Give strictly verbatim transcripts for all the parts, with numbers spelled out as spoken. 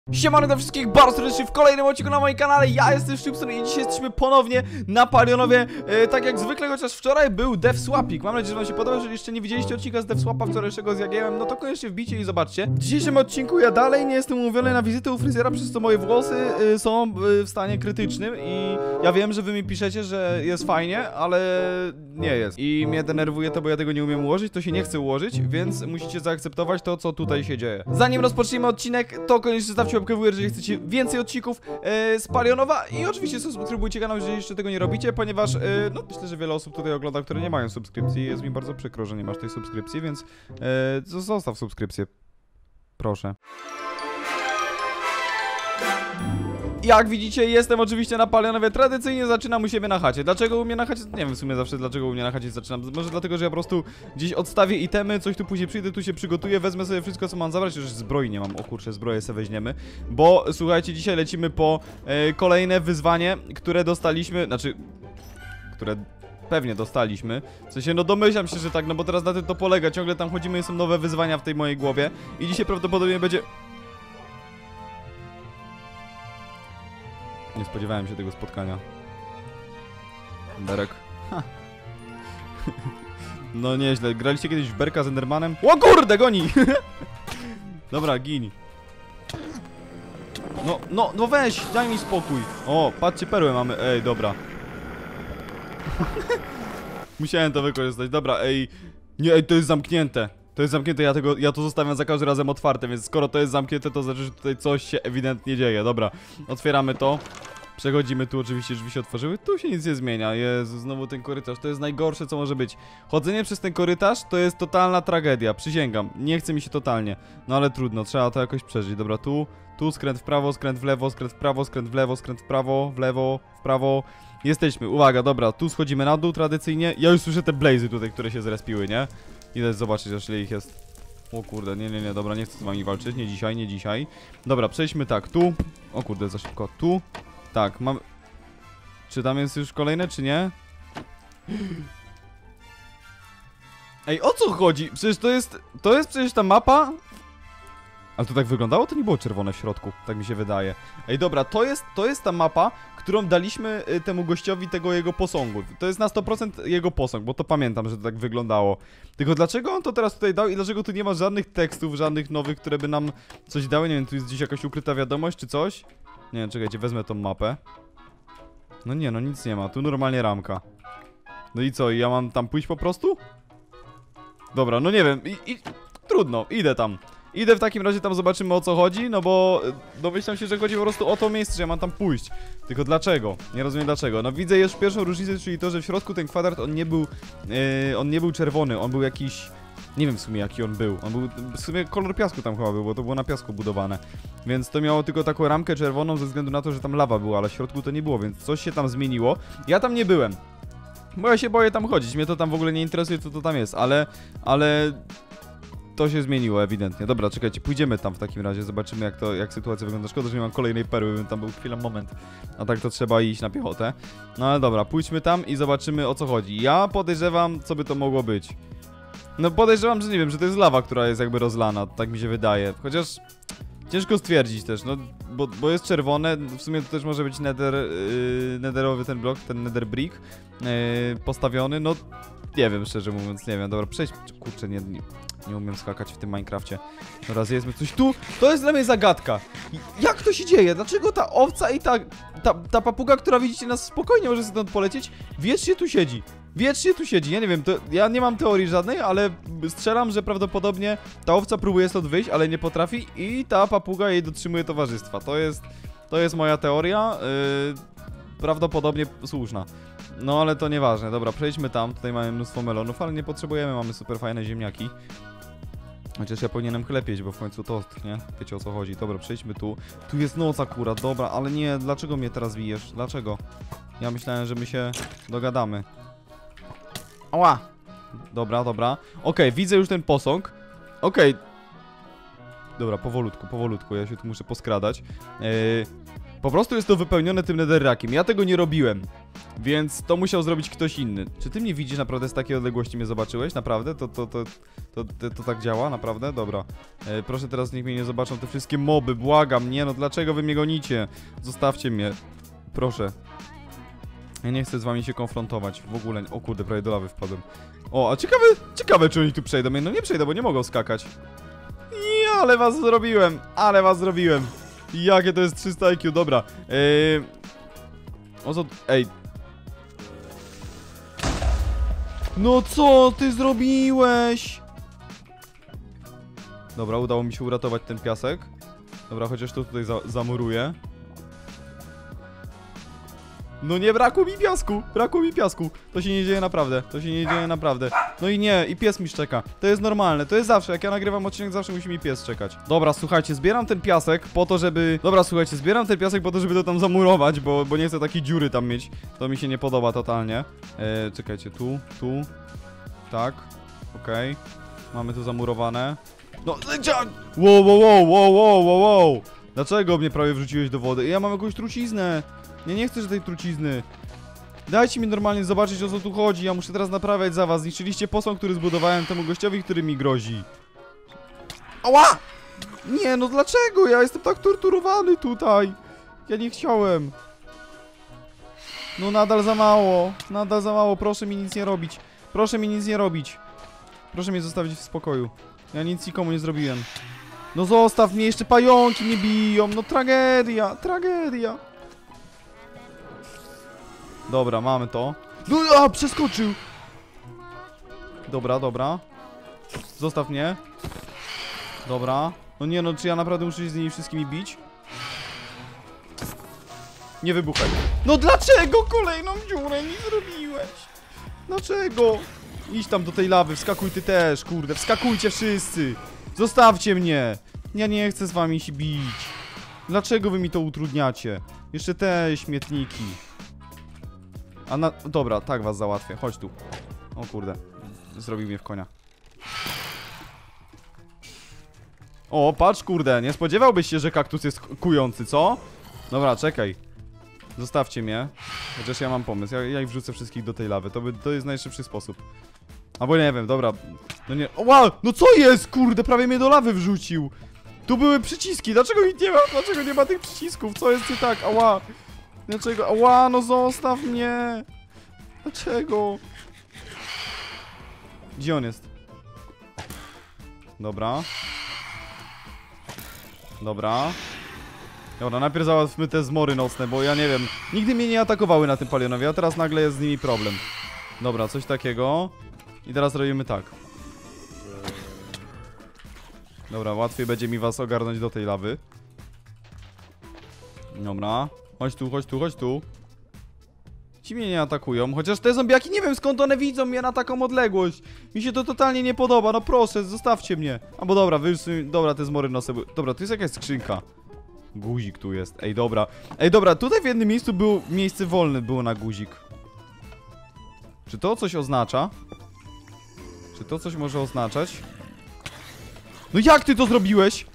Siemano do wszystkich bardzo serdecznie w kolejnym odcinku na moim kanale. Ja jestem Szczypson i dzisiaj jesteśmy ponownie na Palionowie, e, tak jak zwykle, chociaż wczoraj był DevSwapik. Mam nadzieję, że wam się podoba. Jeżeli jeszcze nie widzieliście odcinka z DevSwapa wczorajszego z Jagiełem, no to koniecznie wbijcie i zobaczcie. W dzisiejszym odcinku ja dalej nie jestem umówiony na wizytę u fryzjera, przez co moje włosy e, są e, w stanie krytycznym. I ja wiem, że wy mi piszecie, że jest fajnie, ale nie jest. I mnie denerwuje to, bo ja tego nie umiem ułożyć, to się nie chce ułożyć, więc musicie zaakceptować to, co tutaj się dzieje. Zanim rozpoczniemy odcinek, to koniecznie zostawcie łapkę w górę, jeżeli chcecie więcej odcinków e, z Palionowa i oczywiście subskrybujcie kanał, jeżeli jeszcze tego nie robicie, ponieważ e, no myślę, że wiele osób tutaj ogląda, które nie mają subskrypcji. Jest mi bardzo przykro, że nie masz tej subskrypcji, więc e, zostaw subskrypcję. Proszę. Jak widzicie, jestem oczywiście na Palionowie. Tradycyjnie zaczynam u siebie na chacie. Dlaczego u mnie na chacie? Nie wiem w sumie zawsze dlaczego u mnie na chacie zaczynam. Może dlatego, że ja po prostu gdzieś odstawię itemy, coś tu później przyjdę, tu się przygotuję, wezmę sobie wszystko, co mam zabrać. Już zbroi nie mam, o kurczę, zbroję sobie weźmiemy. Bo słuchajcie, dzisiaj lecimy po e, kolejne wyzwanie, które dostaliśmy, znaczy, które pewnie dostaliśmy. W sensie, no domyślam się, że tak, no bo teraz na tym to polega. Ciągle tam chodzimy i są nowe wyzwania w tej mojej głowie. I dzisiaj prawdopodobnie będzie... Nie spodziewałem się tego spotkania. Berek. Ha. No nieźle. Graliście kiedyś w Berka z Endermanem? O kurde, goni! Dobra, gin. No, no, no weź, daj mi spokój. O, patrzcie, perłę mamy. Ej, dobra. Musiałem to wykorzystać. Dobra, ej. Nie, ej, to jest zamknięte. To jest zamknięte, ja tego, ja to zostawiam za każdym razem otwarte, więc skoro to jest zamknięte, to znaczy, że tutaj coś się ewidentnie dzieje. Dobra, otwieramy to. Przechodzimy tu, oczywiście drzwi się otworzyły. Tu się nic nie zmienia. Jezu, znowu ten korytarz. To jest najgorsze, co może być. Chodzenie przez ten korytarz to jest totalna tragedia. Przysięgam. Nie chce mi się totalnie. No ale trudno, trzeba to jakoś przeżyć. Dobra, tu, tu, skręt w prawo, skręt w lewo, skręt w prawo, skręt w lewo, skręt w prawo, w lewo, w prawo. Jesteśmy. Uwaga, dobra, tu schodzimy na dół tradycyjnie. Ja już słyszę te blazy tutaj, które się zrespiły, nie? Idę zobaczyć, aż ile ich jest. O kurde, nie, nie, nie, dobra, nie chcę z wami walczyć. Nie dzisiaj, nie dzisiaj. Dobra, przejdźmy tak, tu. O kurde, za szybko, tu. Tak, mam... Czy tam jest już kolejne, czy nie? Ej, o co chodzi? Przecież to jest... To jest przecież ta mapa... Ale to tak wyglądało? To nie było czerwone w środku, tak mi się wydaje. Ej, dobra, to jest, to jest ta mapa, którą daliśmy y, temu gościowi tego jego posągu. To jest na sto procent jego posąg, bo to pamiętam, że to tak wyglądało. Tylko dlaczego on to teraz tutaj dał i dlaczego tu nie ma żadnych tekstów, żadnych nowych, które by nam coś dały? Nie wiem, tu jest gdzieś jakaś ukryta wiadomość, czy coś? Nie wiem, czekajcie, wezmę tą mapę. No nie, no nic nie ma, tu normalnie ramka. No i co, ja mam tam pójść po prostu? Dobra, no nie wiem, i, i trudno, idę tam. Idę w takim razie, tam zobaczymy, o co chodzi, no bo domyślam się, że chodzi po prostu o to miejsce, że ja mam tam pójść. Tylko dlaczego? Nie rozumiem dlaczego. No widzę już pierwszą różnicę, czyli to, że w środku ten kwadrat, on nie był, yy, on nie był czerwony, on był jakiś... Nie wiem w sumie jaki on był. On był, w sumie kolor piasku tam chyba był, bo to było na piasku budowane. Więc to miało tylko taką ramkę czerwoną ze względu na to, że tam lawa była, ale w środku to nie było, więc coś się tam zmieniło. Ja tam nie byłem, bo ja się boję tam chodzić, mnie to tam w ogóle nie interesuje, co to tam jest, ale... ale... To się zmieniło ewidentnie. Dobra, czekajcie, pójdziemy tam w takim razie, zobaczymy jak to, jak sytuacja wygląda. Szkoda, że nie mam kolejnej perły, bym tam był chwilę moment. A tak to trzeba iść na piechotę. No ale dobra, pójdźmy tam i zobaczymy, o co chodzi. Ja podejrzewam, co by to mogło być. No podejrzewam, że nie wiem, że to jest lawa, która jest jakby rozlana, tak mi się wydaje. Chociaż ciężko stwierdzić też, no, bo, bo jest czerwone, w sumie to też może być nether, yy, netherowy ten blok, ten nether brick yy, postawiony, no nie wiem, szczerze mówiąc, nie wiem. Dobra, przejdźmy, kurczę, nie, nie, nie umiem skakać w tym Minecrafcie. Dobra, zjedzmy coś tu, to jest dla mnie zagadka. Jak to się dzieje? Dlaczego ta owca i ta, ta, ta papuga, która widzicie nas spokojnie może stąd polecieć, wiecznie tu siedzi? Wiecznie tu siedzi, ja nie wiem, to, ja nie mam teorii żadnej, ale strzelam, że prawdopodobnie ta owca próbuje stąd wyjść, ale nie potrafi i ta papuga jej dotrzymuje towarzystwa. To jest, to jest moja teoria, yy, prawdopodobnie słuszna. No ale to nieważne, dobra, przejdźmy tam, tutaj mamy mnóstwo melonów, ale nie potrzebujemy, mamy super fajne ziemniaki. Chociaż ja powinienem chlepieć, bo w końcu tost, nie? Wiecie o co chodzi. Dobra, przejdźmy tu. Tu jest noc akurat, dobra, ale nie, dlaczego mnie teraz bijesz? Dlaczego? Ja myślałem, że my się dogadamy. Ała! Dobra, dobra. Okej, okay, widzę już ten posąg. Okej. Okay. Dobra, powolutku, powolutku, ja się tu muszę poskradać. Yy, Po prostu jest to wypełnione tym netherrackiem. Ja tego nie robiłem. Więc to musiał zrobić ktoś inny. Czy ty mnie widzisz naprawdę z takiej odległości mnie zobaczyłeś? Naprawdę? To, to, to, to, to, to tak działa? Naprawdę? Dobra. E, proszę teraz niech mnie nie zobaczą te wszystkie moby. Błagam. Nie no, dlaczego wy mnie gonicie? Zostawcie mnie. Proszę. Ja nie chcę z wami się konfrontować. W ogóle. O kurde, prawie do lawy wpadłem. O, a ciekawe, ciekawe czy oni tu przejdą. No nie przejdą, bo nie mogą skakać. Ja, ale was zrobiłem. Ale was zrobiłem. Jakie to jest trzysta I Q. Dobra. Eee... O co... Ej. No co ty zrobiłeś? Dobra, udało mi się uratować ten piasek. Dobra, chociaż to tutaj za zamuruję. No nie, brakło mi piasku, brakło mi piasku. To się nie dzieje naprawdę, to się nie dzieje naprawdę. No i nie, i pies mi szczeka. To jest normalne, to jest zawsze, jak ja nagrywam odcinek, zawsze musi mi pies czekać. Dobra, słuchajcie, zbieram ten piasek po to, żeby... Dobra, słuchajcie, zbieram ten piasek po to, żeby to tam zamurować, bo, bo nie chcę takiej dziury tam mieć. To mi się nie podoba totalnie. Eee, czekajcie, tu, tu. Tak, okej. Okay. Mamy tu zamurowane. No, leciak! Wow, wow, wow, wow, wow, wow, wow. Dlaczego mnie prawie wrzuciłeś do wody? Ja mam jakąś truciznę. Nie, nie chcę tej trucizny. Dajcie mi normalnie zobaczyć, o co tu chodzi. Ja muszę teraz naprawiać za was. Zniszczyliście posąg, który zbudowałem temu gościowi, który mi grozi. Ała! Nie, no dlaczego? Ja jestem tak torturowany tutaj. Ja nie chciałem. No nadal za mało. Nadal za mało. Proszę mi nic nie robić. Proszę mi nic nie robić. Proszę mnie zostawić w spokoju. Ja nic nikomu nie zrobiłem. No zostaw mnie, jeszcze pająki mnie biją. No tragedia, tragedia. Dobra, mamy to. No, a, przeskoczył! Dobra, dobra. Zostaw mnie. Dobra. No nie no, czy ja naprawdę muszę się z nimi wszystkimi bić? Nie wybuchaj. No dlaczego kolejną dziurę mi zrobiłeś? Dlaczego? Idź tam do tej lawy, wskakuj ty też, kurde. Wskakujcie wszyscy. Zostawcie mnie. Ja nie chcę z wami się bić. Dlaczego wy mi to utrudniacie? Jeszcze te śmietniki. A na... Dobra, tak was załatwię. Chodź tu. O kurde. Zrobił mnie w konia. O, patrz kurde. Nie spodziewałbyś się, że kaktus jest kujący, co? Dobra, czekaj. Zostawcie mnie. Chociaż ja mam pomysł. Ja, ja ich wrzucę wszystkich do tej lawy. To, by, to jest najszybszy sposób. Albo nie wiem, dobra. No nie... O, wow! No co jest, kurde? Prawie mnie do lawy wrzucił. Tu były przyciski. Dlaczego ich nie ma? Dlaczego nie ma tych przycisków? Co jest nie tak? Ała. Dlaczego? Ała, no zostaw mnie. Dlaczego? Gdzie on jest? Dobra. Dobra. Dobra, najpierw załatwmy te zmory nocne, bo ja nie wiem. Nigdy mnie nie atakowały na tym palionowie, a teraz nagle jest z nimi problem. Dobra, coś takiego. I teraz robimy tak. Dobra, łatwiej będzie mi was ogarnąć do tej lawy. Dobra. Chodź tu, chodź tu, chodź tu. Ci mnie nie atakują, chociaż te zombiaki nie wiem skąd one widzą mnie na taką odległość. Mi się to totalnie nie podoba, no proszę, zostawcie mnie. Albo dobra, wy już sobie... Dobra, te zmory nosy... Dobra, tu jest jakaś skrzynka. Guzik tu jest, ej dobra. Ej dobra, tutaj w jednym miejscu było miejsce wolne, było na guzik. Czy to coś oznacza? Czy to coś może oznaczać? No jak ty to zrobiłeś?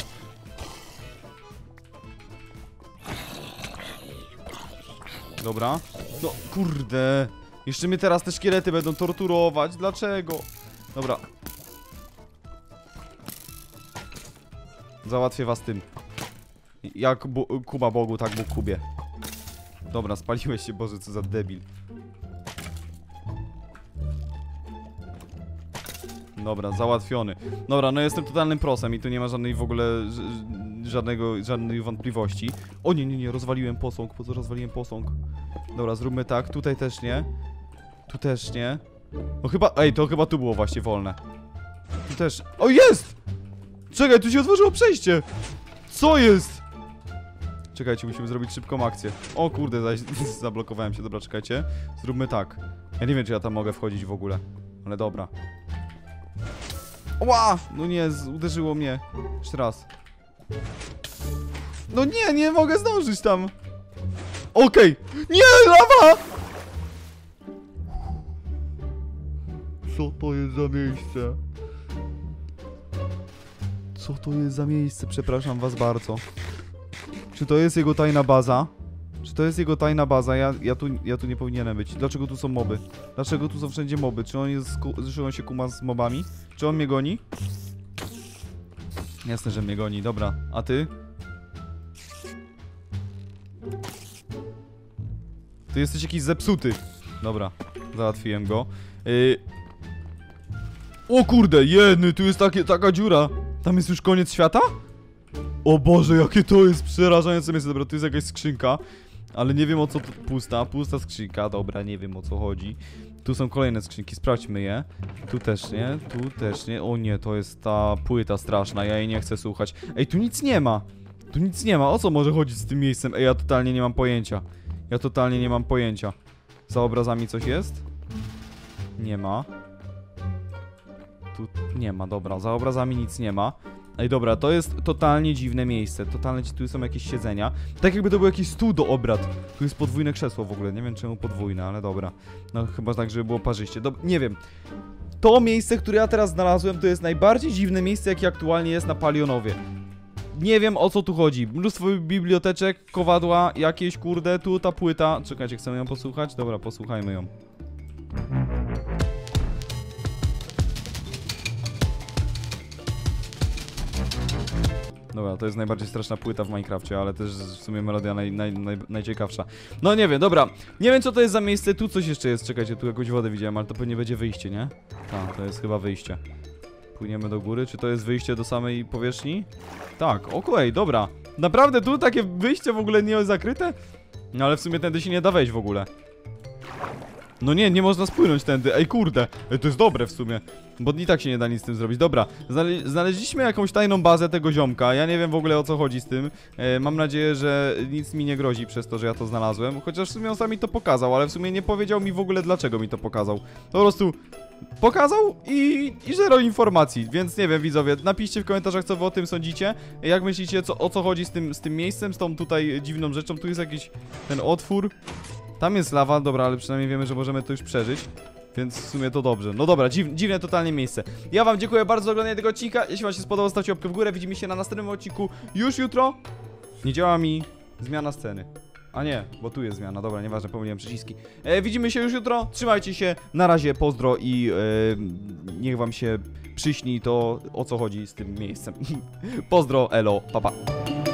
Dobra. No kurde. Jeszcze mnie teraz te szkielety będą torturować. Dlaczego? Dobra. Załatwię was tym. Jak Bu Kuba Bogu, tak Bóg Kubie. Dobra, spaliłeś się, Boże, co za debil. Dobra, załatwiony. Dobra, no jestem totalnym prosem i tu nie ma żadnej w ogóle żadnego, żadnej wątpliwości. O nie, nie, nie, rozwaliłem posąg, po co rozwaliłem posąg? Dobra, zróbmy tak, tutaj też nie. Tu też nie. No chyba, ej, to chyba tu było właśnie wolne. Tu też, o jest! Czekaj, tu się otworzyło przejście. Co jest? Czekajcie, musimy zrobić szybką akcję. O kurde, zablokowałem się, dobra, czekajcie. Zróbmy tak. Ja nie wiem, czy ja tam mogę wchodzić w ogóle. Ale dobra. Ła! No nie, uderzyło mnie. Jeszcze raz. No nie, nie mogę zdążyć tam. Okej. Okay. Nie, lawa! Co to jest za miejsce? Co to jest za miejsce? Przepraszam was bardzo. Czy to jest jego tajna baza? Czy to jest jego tajna baza? Ja, ja, tu, ja tu nie powinienem być. Dlaczego tu są moby? Dlaczego tu są wszędzie moby? Czy on, jest, czy on się kuma z mobami? Czy on mnie goni? Jasne, że mnie goni. Dobra, a ty? Ty jesteś jakiś zepsuty. Dobra, załatwiłem go. Yy... O kurde, jedny, tu jest takie, taka dziura. Tam jest już koniec świata? O Boże, jakie to jest przerażające miejsce. Dobra, tu jest jakaś skrzynka. Ale nie wiem o co to... Pusta, pusta skrzynka. Dobra, nie wiem o co chodzi. Tu są kolejne skrzynki, sprawdźmy je. Tu też nie, tu też nie. O nie, to jest ta płyta straszna, ja jej nie chcę słuchać. Ej, tu nic nie ma. Tu nic nie ma, o co może chodzić z tym miejscem? Ej, ja totalnie nie mam pojęcia. Ja totalnie nie mam pojęcia. Za obrazami coś jest? Nie ma. Tu nie ma, dobra, za obrazami nic nie ma. Ej, dobra, to jest totalnie dziwne miejsce. Totalnie, tu są jakieś siedzenia. Tak jakby to był jakiś stół do obrad. Tu jest podwójne krzesło w ogóle. Nie wiem czemu podwójne, ale dobra. No chyba tak, żeby było parzyście. Dob nie wiem. To miejsce, które ja teraz znalazłem, to jest najbardziej dziwne miejsce, jakie aktualnie jest na Palionowie. Nie wiem o co tu chodzi. Mnóstwo biblioteczek, kowadła, jakieś kurde, tu ta płyta. Czekajcie, chcemy ją posłuchać? Dobra, posłuchajmy ją. Dobra, to jest najbardziej straszna płyta w Minecrafcie, ale też w sumie melodia naj, naj, naj, najciekawsza. No nie wiem, dobra. Nie wiem co to jest za miejsce, tu coś jeszcze jest. Czekajcie, tu jakąś wodę widziałem, ale to pewnie będzie wyjście, nie? Tak, to jest chyba wyjście. Płyniemy do góry, czy to jest wyjście do samej powierzchni? Tak, okej, okay, dobra. Naprawdę tu takie wyjście w ogóle nie jest zakryte? No ale w sumie tędy się nie da wejść w ogóle. No nie, nie można spłynąć tędy. Ej, kurde. Ej, to jest dobre w sumie. Bo i tak się nie da nic z tym zrobić. Dobra, znale znaleźliśmy jakąś tajną bazę tego ziomka. Ja nie wiem w ogóle o co chodzi z tym. E, mam nadzieję, że nic mi nie grozi przez to, że ja to znalazłem. Chociaż w sumie on sam mi to pokazał, ale w sumie nie powiedział mi w ogóle dlaczego mi to pokazał. Po prostu pokazał i, i zero informacji. Więc nie wiem, widzowie, napiszcie w komentarzach, co wy o tym sądzicie. Jak myślicie, co, o co chodzi z tym, z tym miejscem, z tą tutaj dziwną rzeczą. Tu jest jakiś ten otwór. Tam jest lawa, dobra, ale przynajmniej wiemy, że możemy to już przeżyć. Więc w sumie to dobrze. No dobra, dziw, dziwne totalnie miejsce. Ja wam dziękuję bardzo za oglądanie tego odcinka. Jeśli wam się spodobał, stawcie łapkę w górę. Widzimy się na następnym odcinku już jutro. Nie działa mi zmiana sceny. A nie, bo tu jest zmiana. Dobra, nieważne, pomyliłem przyciski. E, widzimy się już jutro. Trzymajcie się. Na razie, pozdro i e, niech wam się przyśni to, o co chodzi z tym miejscem. Pozdro, elo, papa. Pa.